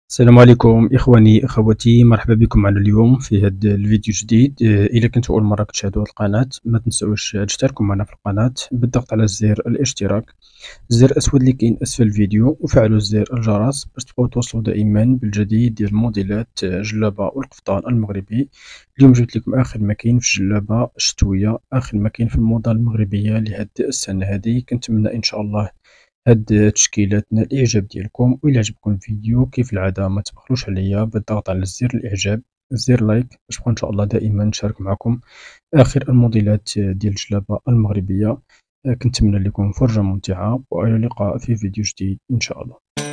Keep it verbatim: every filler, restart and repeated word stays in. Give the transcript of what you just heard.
السلام عليكم إخواني أخواتي، مرحبا بكم معنا اليوم في هذا الفيديو الجديد. آه، إذا كنتوا أول مرة كتشاهدوا هذه القناة ما تنسوش تشتركوا معنا في القناة بالضغط على زر الاشتراك، الزر الأسود اللي كاين أسفل الفيديو، وفعلوا زر الجرس باش تبقاو توصلوا دائما بالجديد ديال الموديلات آه، الجلابة والقفطان المغربي. اليوم جبت لكم آخر ما كاين في الجلابة الشتوية، آخر ما كاين في الموضة المغربية لهاد السنة هذه. كنتمنى إن شاء الله هاد تشكيلاتنا الإعجاب ديالكم، وإلا عجبكم الفيديو كيف العادة ما تبخلوش عليا بالضغط على زر الإعجاب، زر لايك، باش نبقى إن شاء الله دائما نشارك معكم آخر الموديلات ديال الجلابة المغربية. كنتمنى لكم فرجة ممتعة، وإلى اللقاء في فيديو جديد إن شاء الله.